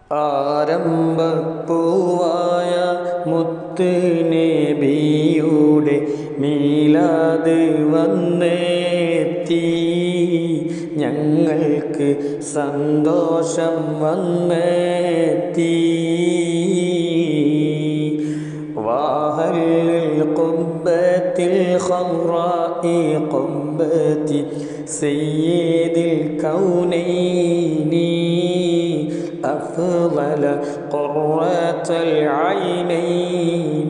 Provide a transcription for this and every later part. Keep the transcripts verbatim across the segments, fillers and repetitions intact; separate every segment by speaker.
Speaker 1: ആരംഭപ്പൂവായ മുത്ത് നബിയുടെ മീലാദ് വന്നെത്തി, ഞങ്ങൾക്ക് സന്തോഷം വന്നെത്തി. വാഹല്ലിൽ ഖുബ്ബത്തിൽ ഖംറാഇ ഖുബ്ബത്തി സയ്യിദിൽ കൗനൈനി أفضل قرة العينين.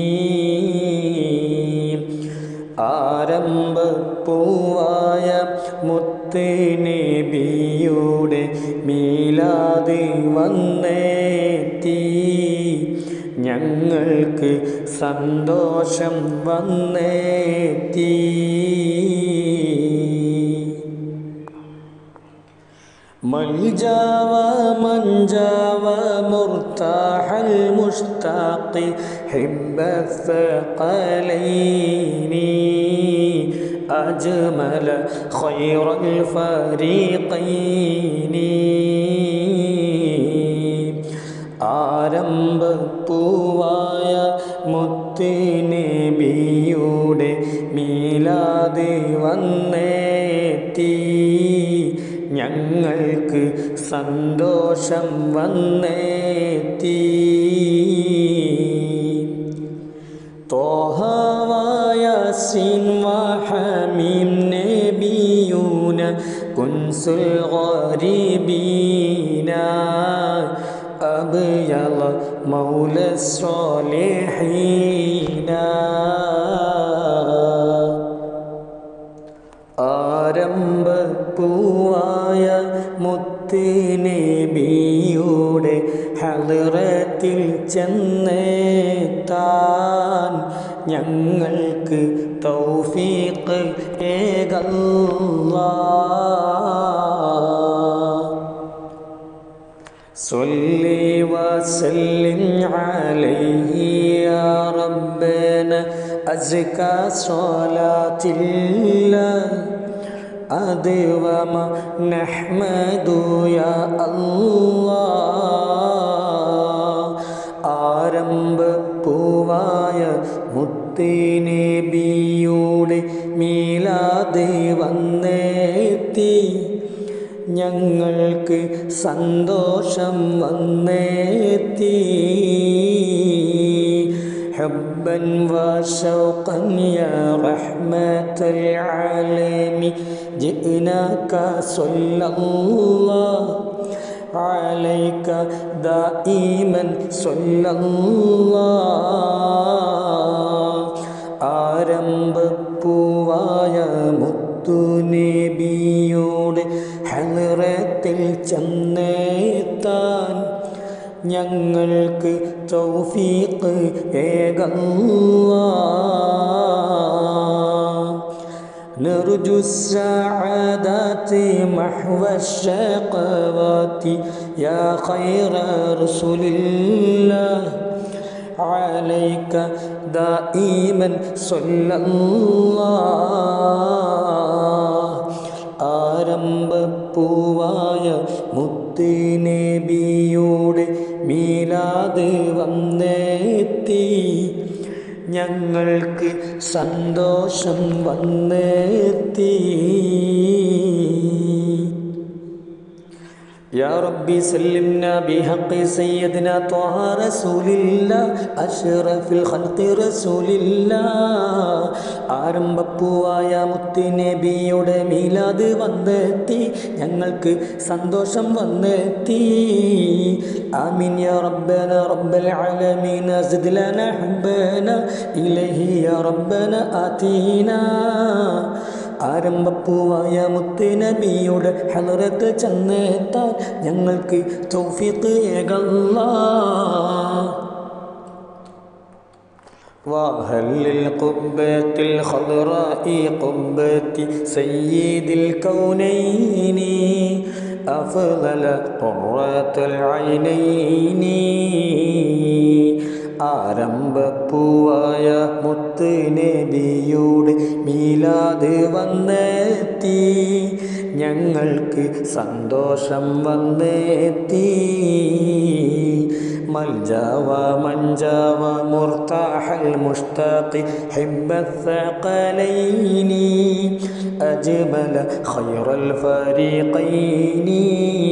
Speaker 1: ആരംഭപ്പൂവായ മുത്ത് നബിയുടെ മീലാദ് വന്നെത്തി, ഞങ്ങൾക്ക് സന്തോഷം വന്നെത്തി. മൽജാവ മൻജാവ മുർതാഹൽ മുഷ്താഖി ഹിബ്ബത്തഖലൈനി അജ്മല ഖൈറൽ ഫരീഖൈനി. ആരംഭപ്പൂവായ മുത്ത് നബിയുടെ മീലാദ് വന്നെത്തി, ഞങ്ങൾക്ക് സന്തോഷം വന്നെത്തി. ത്വാഹ യാസീൻ വഹമീം നബിയൂന കുൻസുൽ ഗരീബീന അബ്യള മൗല സ്വാലിഹീന. ആരംഭപ്പൂവായ മുത്ത് നബിയുടെ ഹളറത്തിൽ ചെന്നെത്താൻ ഞങ്ങൾക്ക് തൗഫീഖ് ഏകല്ലാഹ്. സ്വല്ലി വസല്ലിം അലൈഹി യാ റബ്ബന അസ്കാ സ്വലാത്തില്ലാഹ് അദ്വമ നഹ്മദു യാ അല്ലാഹ്. ആരംഭപ്പൂവായ മുത്ത് നബിയുടെ മീലാദ് വന്നെത്തി, ഞങ്ങൾക്ക് സന്തോഷം വന്നെത്തി. ഹബ്ബൻ വശൗഖൻ യാ റഹ്മത്തൽ ആലമീൻ ജിനാക സ്വല്ലല്ലാഹു അലൈക ദായിമൻ സ്വല്ലല്ലാഹു. ആരംഭപ്പൂവായ മുത്തു നബിയുടെ ഹളറത്തിൽ ചെന്നെത്താൻ ഞങ്ങൾക്ക് തൗഫീഖ് ഏകല്ലാഹ്. നർജു സ്സഅദാതി മഹ്വ അശ്ശഖവാതി യാ ഖൈറ റസൂലില്ലാഹ് അലൈക ദായിമൻ സ്വല്ലല്ലാഹ്. ആരംഭപ്പൂവായ മുത്ത് നബിയുടെ മീലാദ് വന്നെത്തി, ഞങ്ങൾക്ക് സന്തോഷം വന്നെത്തി. يا ربي سلمنا بحق سيدنا طه رسول الله أشرف الخلق رسول الله. ആരംഭപ്പൂവായ മുത്ത് നബിയുടെ മീലാദ് വന്നെത്തി, ഞങ്ങൾക്ക് സന്തോഷം വന്നെത്തി. ആമീൻ യാ റബ്ബന റബ്ബൽ ആലമീൻ സിദ് ലനാ ഹബ്ബന ഇലൈഹി യാ റബ്ബന ആതീനാ. ആരംഭപ്പൂവായ മുത്ത് നബിയുടെ ഹളറത്ത് ചെന്നെത്താൻ ഞങ്ങൾക്ക് തൗഫീഖ് ഏകല്ലാഹ്. വാഹല്ലിൽ ഖുബ്ബത്തിൽ ഖദ്റാഇ ഖുബ്ബത്തി സയ്യിദിൽ കൗനൈനി അഫ്ളല ഖുറത്തുൽ ഐനൈനി. ആരംഭപ്പൂവായ മുത്ത് നബിയുടെ മീലാദ് വന്നെത്തി, ഞങ്ങൾക്ക് സന്തോഷം വന്നെത്തി. മൽജാവ മഞ്ചാവ മുർതാഹൽ മുഷ്താഖി ഹിബ്ബത്തഖലൈനി അജ്മല ഖൈറൽ ഫരീഖൈനി.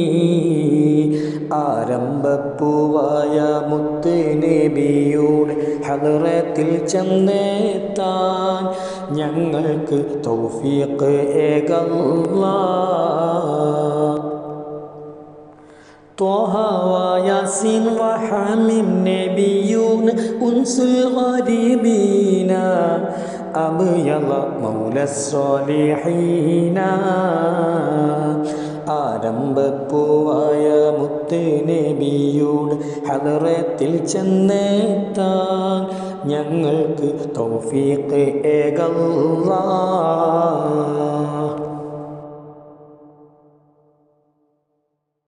Speaker 1: ആരംഭപ്പൂവായ മുത്ത് നബിയുടെ ഹദ്റത്തിൽ ചെന്നെത്താൻ ഞങ്ങൾക്ക് തൗഫീഖ് ഏകല്ലാഹ്. ത്വഹ വയാസീൻ വഹമീം നബിയൂൻ ഉൻസുൽ ഗരീബീന അബ്യള മൗലസ്സാലിഹീന. ആരംഭപ്പൂവായ മുത്ത് നബിയുടെ ഹദ്റത്തിൽ ചെന്നെത്താൻ ഞങ്ങൾക്ക് തൗഫീഖ് ഏകല്ലാഹ്.